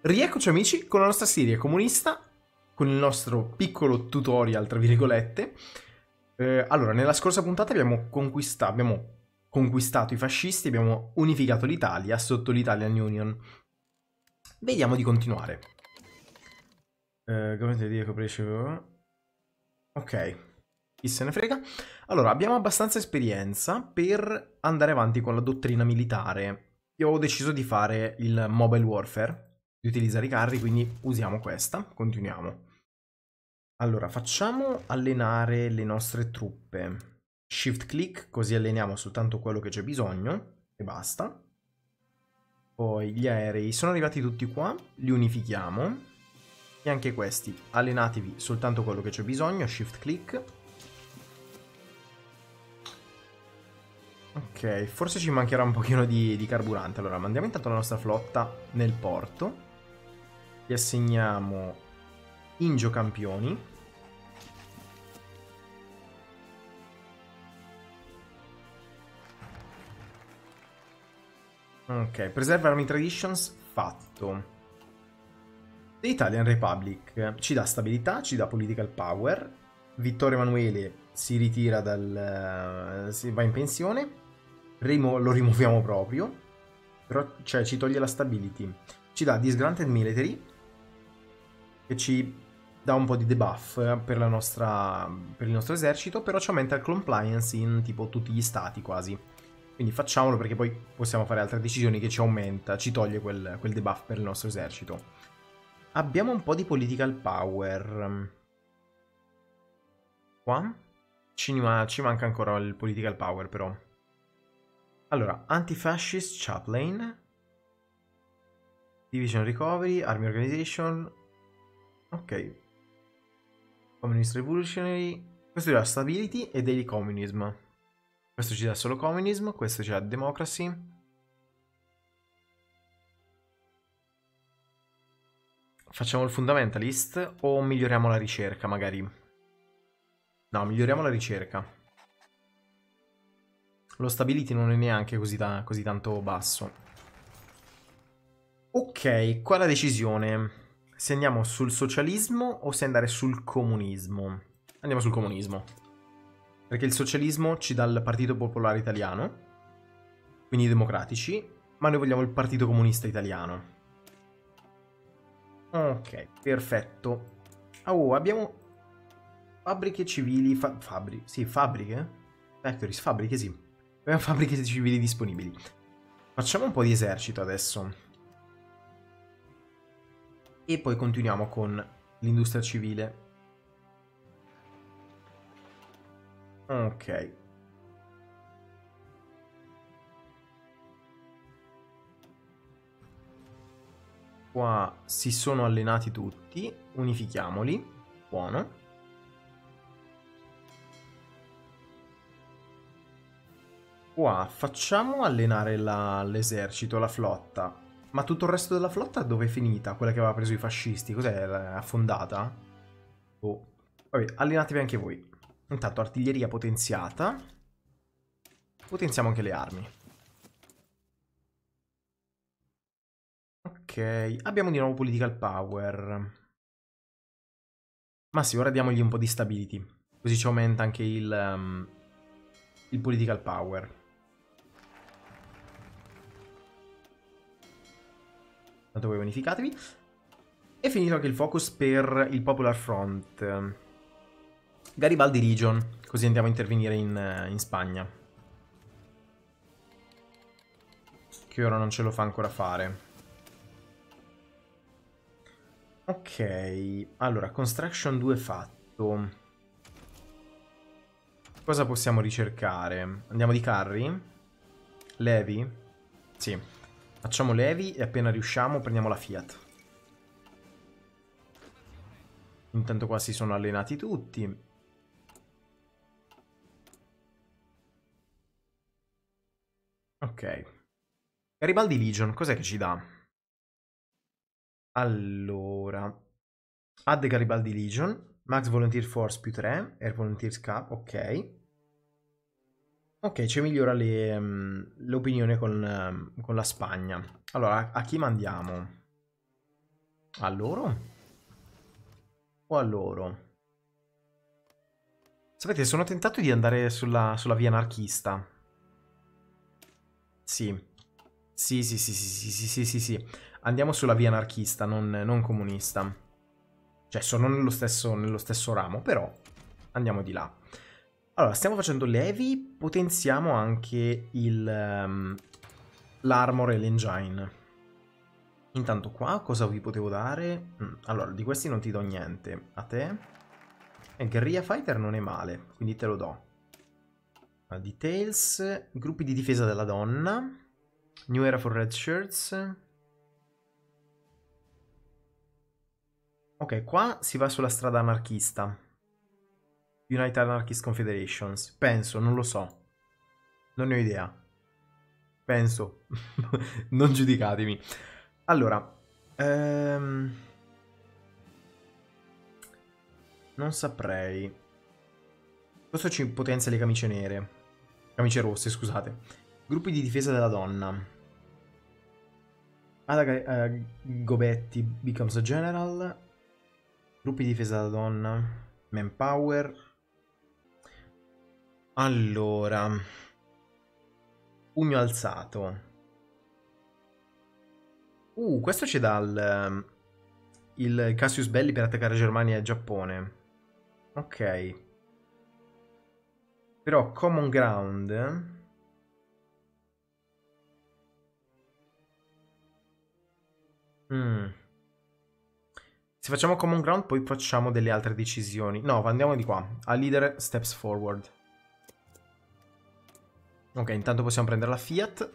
Rieccoci amici con la nostra serie comunista, con il nostro piccolo tutorial, tra virgolette. Allora, nella scorsa puntata abbiamo conquistato i fascisti, abbiamo unificato l'Italia sotto l'Italian Union. Vediamo di continuare. Come dire, ok, chi se ne frega. Allora, abbiamo abbastanza esperienza per andare avanti con la dottrina militare. Io ho deciso di fare il mobile warfare, di utilizzare i carri, quindi usiamo questa. Continuiamo. Allora, facciamo allenare le nostre truppe. Shift click, così alleniamo soltanto quello che c'è bisogno e basta. Poi gli aerei sono arrivati tutti qua, li unifichiamo. E anche questi, allenatevi soltanto quello che c'è bisogno, shift click. Ok, forse ci mancherà un pochino di carburante. Allora, mandiamo intanto la nostra flotta nel porto. Gli assegniamo Ingio campioni. Ok, Preserve Army Traditions, fatto. The Italian Republic ci dà stabilità, ci dà political power. Vittorio Emanuele si ritira si va in pensione. Lo rimuoviamo proprio. Però, cioè, ci toglie la stability. Ci dà Disgranted Military, che ci dà un po' di debuff per il nostro esercito, però ci aumenta il compliance in tipo tutti gli stati quasi. Quindi facciamolo perché poi possiamo fare altre decisioni che ci toglie quel debuff per il nostro esercito. Abbiamo un po' di political power. Qua ci manca ancora il political power però. Allora, Anti-Fascist Chaplain, Division Recovery, Army Organization. Ok. Communist Revolutionary. Questo ci dà Stability e Daily Communism. Questo ci dà solo Communism, questo ci dà Democracy. Facciamo il Fundamentalist o miglioriamo la ricerca magari? No, miglioriamo la ricerca. Lo Stability non è neanche così tanto basso. Ok, qua la decisione. Se andiamo sul socialismo o se andare sul comunismo? Andiamo sul comunismo. Perché il socialismo ci dà il Partito Popolare Italiano, quindi i democratici, ma noi vogliamo il Partito Comunista Italiano. Ok, perfetto. Oh, abbiamo fabbriche civili, fabbriche? Factories, fabbriche, sì. Abbiamo fabbriche civili disponibili. Facciamo un po' di esercito adesso. E poi continuiamo con l'industria civile. Ok. Qua si sono allenati tutti. Unifichiamoli. Buono. Qua facciamo allenare l'esercito, la flotta. Ma tutto il resto della flotta dove è finita? Quella che aveva preso i fascisti? Cos'è? Affondata? Oh. Vabbè, allenatevi anche voi. Intanto artiglieria potenziata. Potenziamo anche le armi. Ok, abbiamo di nuovo political power. Ma sì, ora diamogli un po' di stability. Così ci aumenta anche il political power. Tanto voi unificatevi. E finito anche il focus per il Popular Front. Garibaldi Region, così andiamo a intervenire in Spagna. Che ora non ce lo fa ancora fare. Ok, allora, Construction 2 fatto. Cosa possiamo ricercare? Andiamo di carri? Levi? Sì. Facciamo Levi e appena riusciamo prendiamo la Fiat. Intanto qua si sono allenati tutti. Ok. Garibaldi Legion, cos'è che ci dà? Allora. Add Garibaldi Legion. Max Volunteer Force più 3. Air Volunteers Cap, ok. Ok, ci migliora l'opinione con la Spagna. Allora, a chi mandiamo? A loro? O a loro? Sapete, sono tentato di andare sulla via anarchista. Sì. Sì, sì, sì, sì, sì, sì, sì, sì, sì. Andiamo sulla via anarchista, non comunista. Cioè, sono nello stesso ramo, però andiamo di là. Allora, stiamo facendo levi, potenziamo anche l'armor e l'engine. Intanto qua cosa vi potevo dare? Allora, di questi non ti do niente. A te? E Guerrilla Fighter non è male, quindi te lo do. Details, gruppi di difesa della donna, New Era for Red Shirts. Ok, qua si va sulla strada anarchista. United Anarchist Confederations. Penso, non lo so. Non ne ho idea. Penso. Non giudicatemi. Allora, non saprei. Questo ci potenzia le camicie nere. Camicie rosse, scusate. Gruppi di difesa della donna. Ada Gobetti becomes a general. Gruppi di difesa della donna. Manpower. Allora. Pugno alzato. Questo ci dà il Cassius Belli per attaccare Germania e Giappone. Ok. Però Common Ground. Mm. Se facciamo Common Ground poi facciamo delle altre decisioni. No, andiamo di qua. A leader steps forward. Ok, intanto possiamo prendere la Fiat.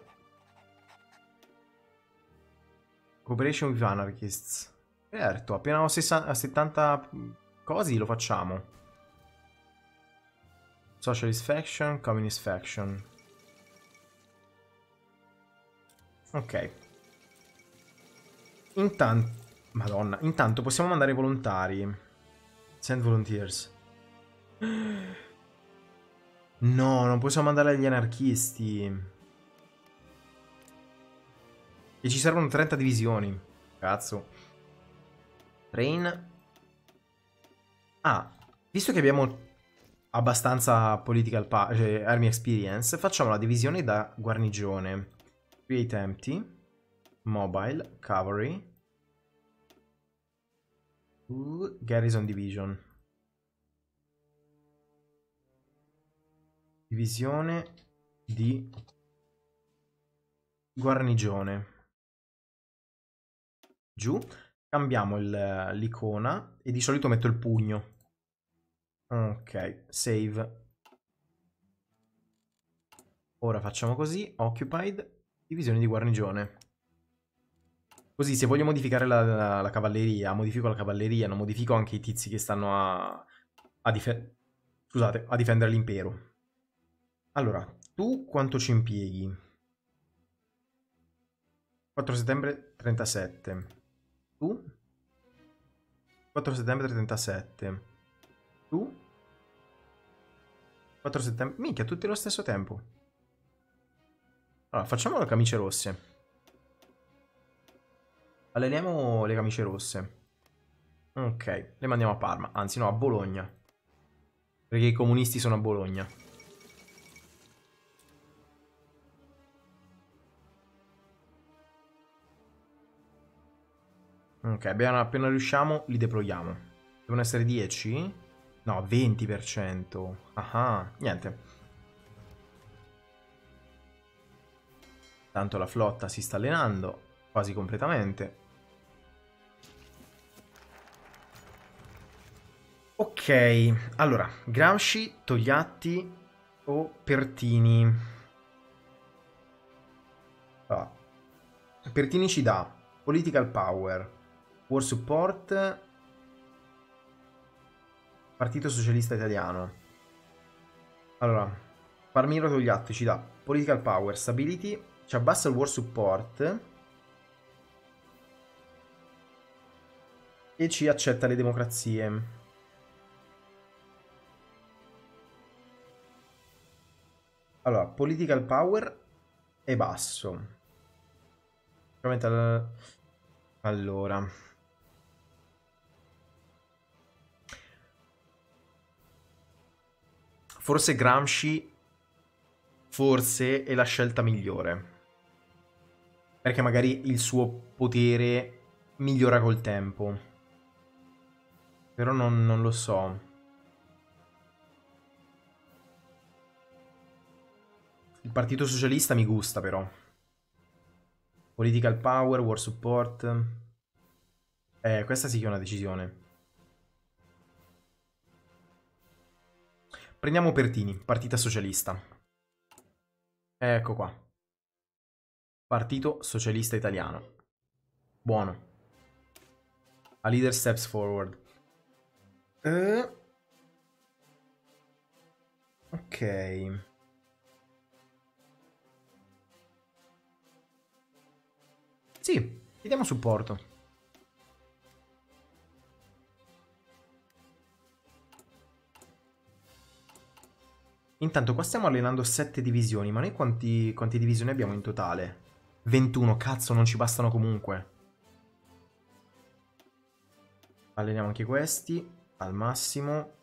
Cooperation with Anarchists. Certo, appena ho 70 cosi lo facciamo. Socialist Faction, Communist Faction. Ok. Intanto... Madonna, intanto possiamo mandare i volontari. Send volunteers. No, non possiamo mandare agli anarchisti. E ci servono 30 divisioni. Cazzo. Train. Ah, visto che abbiamo abbastanza cioè army experience, facciamo la divisione da guarnigione. Create empty. Mobile. Cavalry. Garrison division. Divisione di guarnigione. Giù. Cambiamo l'icona e di solito metto il pugno. Ok, save. Ora facciamo così, occupied, divisione di guarnigione. Così se voglio modificare la cavalleria, modifico la cavalleria, non modifico anche i tizi che stanno scusate, a difendere l'impero. Allora, tu quanto ci impieghi? 4 settembre 37. Tu? 4 settembre 37. Tu? 4 settembre... Minchia, tutti allo stesso tempo. Allora, facciamo le camicie rosse. Alleniamo le camicie rosse. Ok, le mandiamo a Parma. Anzi, no, a Bologna. Perché i comunisti sono a Bologna. Ok, appena riusciamo li deployiamo. Devono essere 10? No, 20%. Ah, niente. Tanto la flotta si sta allenando quasi completamente. Ok, allora, Gramsci, Togliatti o Pertini? Allora, Pertini ci dà Political Power, War Support, Partito Socialista Italiano. Allora, Palmiro Togliatti ci dà Political Power, Stability, ci abbassa il War Support e ci accetta le democrazie. Allora, Political Power è basso. Allora, Forse Gramsci, forse è la scelta migliore. Perché magari il suo potere migliora col tempo. Però non lo so. Il Partito Socialista mi gusta però. Political power, war support. Questa sì che è una decisione. Prendiamo Pertini, Partito Socialista. Ecco qua. Partito Socialista Italiano. Buono. A leader steps forward. Ok. Sì, chiediamo supporto. Intanto qua stiamo allenando 7 divisioni, ma noi quante divisioni abbiamo in totale? 21, cazzo, non ci bastano comunque. Alleniamo anche questi, al massimo.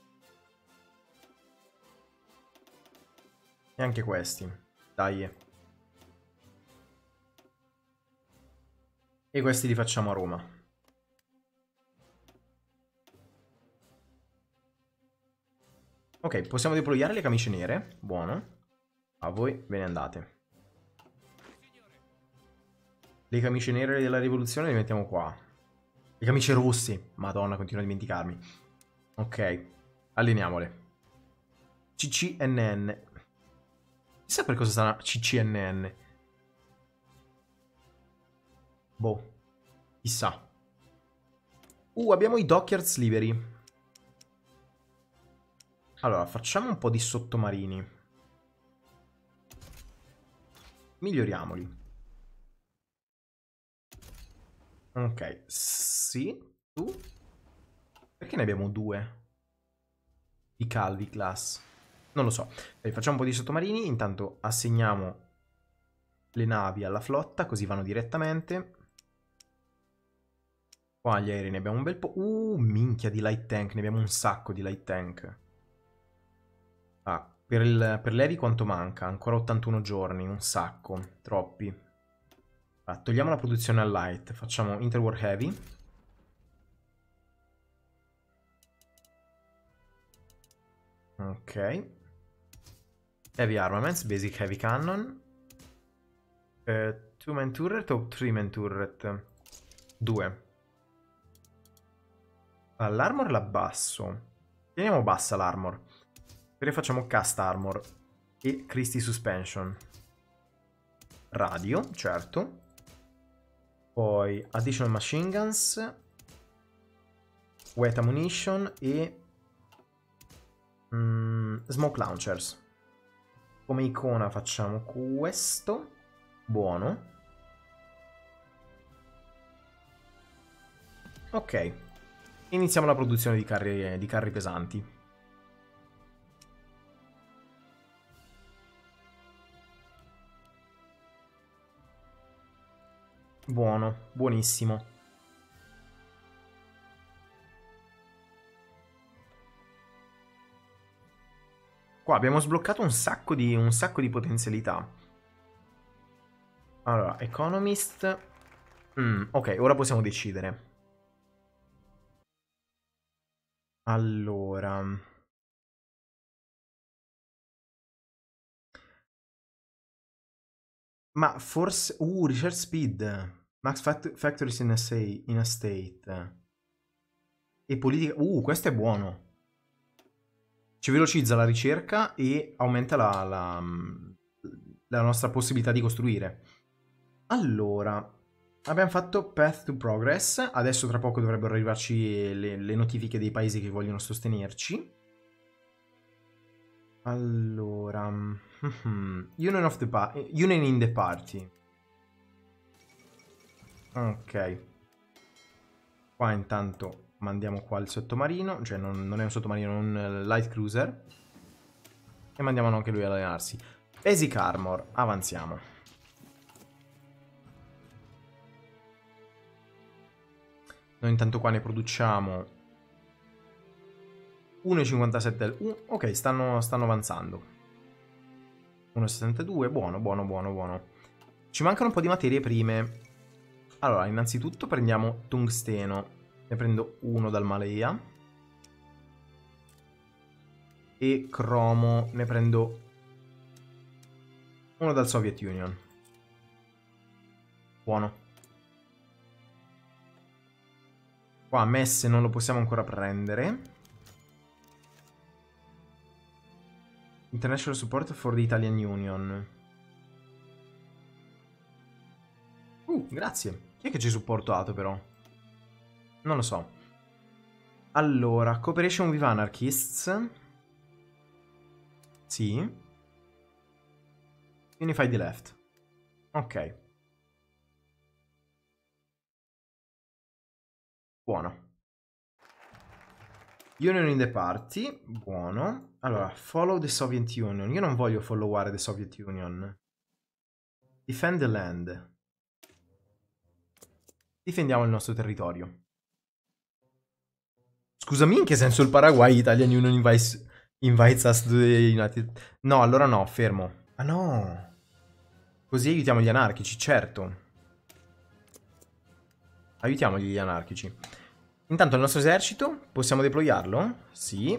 E anche questi. Dai. E questi li facciamo a Roma. Ok, possiamo deployare le camicie nere. Buono. A voi ve ne andate. Le camicie nere della rivoluzione le mettiamo qua. Le camicie rosse. Madonna, continuo a dimenticarmi. Ok, alleniamole. CCNN. Chissà per cosa sta CCNN. Boh. Chissà. Abbiamo i Dockyards liberi. Allora, facciamo un po' di sottomarini. Miglioriamoli. Ok, sì. Tu? Perché ne abbiamo due? I Calvi class. Non lo so. Facciamo un po' di sottomarini. Intanto assegniamo le navi alla flotta, così vanno direttamente. Qua gli aerei ne abbiamo un bel po'. Minchia di light tank. Ne abbiamo un sacco di light tank. Ah, per l'Heavy quanto manca? Ancora 81 giorni, un sacco. Troppi. Ah, togliamo la produzione al light. Facciamo Interwar Heavy. Ok. Heavy Armaments, Basic Heavy Cannon. 2-man turret o 3-man turret? 2. L'armor l'abbasso. Teniamo bassa l'armor. Poi facciamo Cast Armor e Christie Suspension. Radio, certo. Poi Additional Machine Guns, Wet Ammunition e Smoke Launchers. Come icona facciamo questo. Buono. Ok. Iniziamo la produzione di carri pesanti. Buono, buonissimo. Qua abbiamo sbloccato un sacco di potenzialità. Allora, Economist. Ok, ora possiamo decidere. Allora. Ma forse... Research Speed. Max Factories in a State. E politica... questo è buono. Ci velocizza la ricerca e aumenta la nostra possibilità di costruire. Allora, abbiamo fatto Path to Progress. Adesso tra poco dovrebbero arrivarci le notifiche dei paesi che vogliono sostenerci. Allora... Union in the Party. Ok. Qua intanto mandiamo qua il sottomarino. Cioè non è un sottomarino, è un light cruiser. E mandiamo anche lui ad allenarsi. Basic Armor. Avanziamo. Noi intanto qua ne produciamo 1,57. Ok, stanno avanzando. 1,62. Buono, buono, buono, buono. Ci mancano un po' di materie prime. Allora, innanzitutto prendiamo tungsteno. Ne prendo uno dal Malaya. E cromo. Ne prendo uno dal Soviet Union. Buono. Qua messe non lo possiamo ancora prendere. International support for the Italian Union. Grazie. Chi è che ci ha supportato però? Non lo so. Allora, cooperation with anarchists. Sì. Unify the left. Ok. Buono. Union in the party. Buono. Allora, follow the Soviet Union. Io non voglio followare the Soviet Union. Defend the land. Difendiamo il nostro territorio. Scusami, in che senso il Paraguay Italian Union invites us to the United... No, allora no, fermo. Ah no. Così aiutiamo gli anarchici, certo. Aiutiamo gli anarchici. Intanto il nostro esercito, possiamo deployarlo? Sì.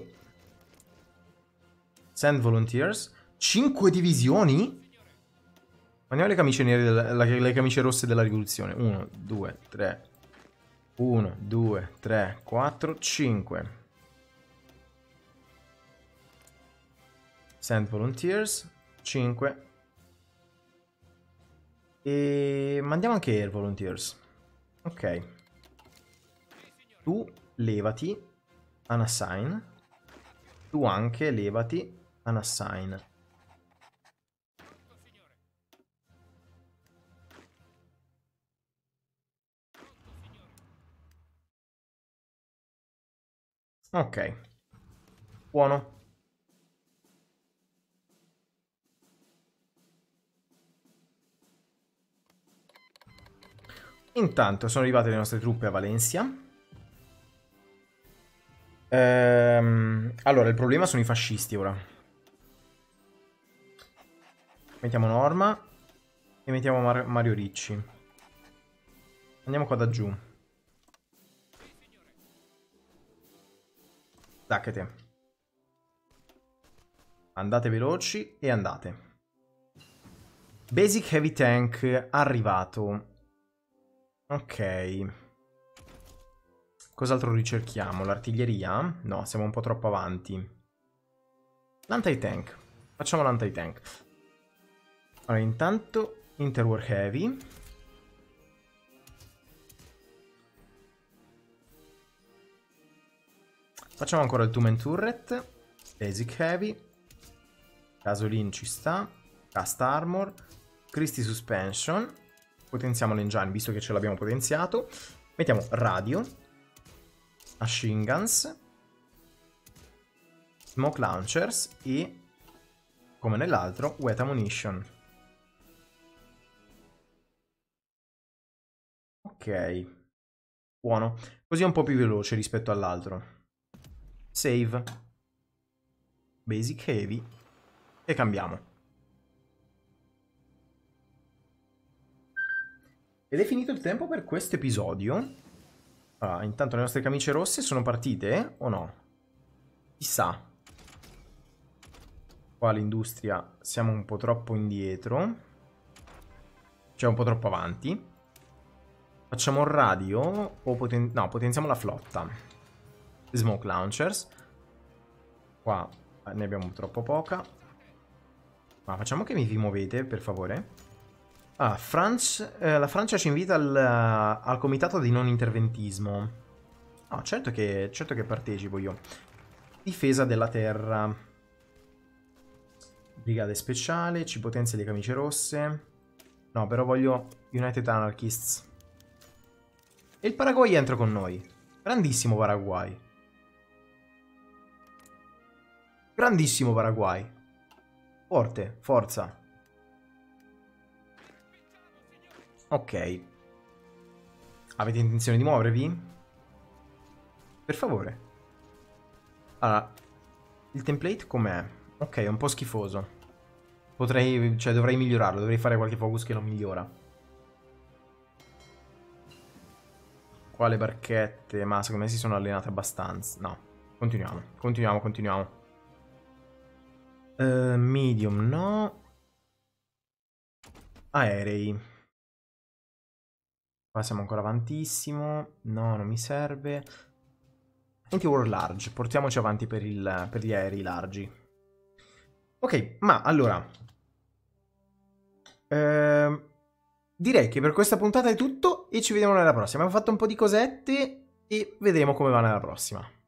Send volunteers. 5 divisioni? Mandiamo le camicie nere, le camicie rosse della rivoluzione. 1, 2, 3. 1, 2, 3, 4, 5. Send volunteers. 5. E mandiamo anche air volunteers. Ok. Tu levati. Unassign. Tu anche levati. Unassign. Ok. Buono. Intanto sono arrivate le nostre truppe a Valencia. Allora, il problema sono i fascisti ora. Mettiamo Norma e mettiamo Mario Ricci. Andiamo qua da giù. Tacchete. Andate veloci e andate. Basic Heavy Tank arrivato. Ok. Cos'altro ricerchiamo? L'artiglieria? No, siamo un po' troppo avanti. L'anti-tank. Facciamo l'anti-tank. Allora, intanto Interwar Heavy. Facciamo ancora il Two-Man Turret. Basic Heavy. Gasoline ci sta. Cast Armor. Christie Suspension. Potenziamo l'engine visto che ce l'abbiamo potenziato. Mettiamo radio. Machine Guns. Smoke Launchers. E, come nell'altro, Wet Ammunition. Ok. Buono. Così è un po' più veloce rispetto all'altro. Save. Basic Heavy. E cambiamo. Ed è finito il tempo per questo episodio. Allora, intanto le nostre camicie rosse sono partite o no? Chissà. Qua l'industria siamo un po' troppo indietro. Cioè un po' troppo avanti. Facciamo un radio o no, potenziamo la flotta. Smoke Launchers. Qua ne abbiamo troppo poca. Ma facciamo che vi muovete, per favore. Ah, la Francia ci invita al comitato di non interventismo. Ah, certo che partecipo io. Difesa della terra. Brigate speciale, ci potenzia le camicie rosse. No, però voglio United Anarchists. E il Paraguay entra con noi. Grandissimo Paraguay. Grandissimo Paraguay. Forte, forza. Ok. Avete intenzione di muovervi? Per favore. Allora, il template com'è? Ok, è un po' schifoso. Potrei, cioè dovrei migliorarlo, dovrei fare qualche focus che lo migliora. Qua le barchette, ma secondo me si sono allenate abbastanza. No, continuiamo. Medium, no. Aerei. Qua siamo ancora avantissimo. No, non mi serve. Anti-war large, portiamoci avanti per gli aerei largi. Ok, ma allora... direi che per questa puntata è tutto e ci vediamo nella prossima. Abbiamo fatto un po' di cosette e vedremo come va nella prossima.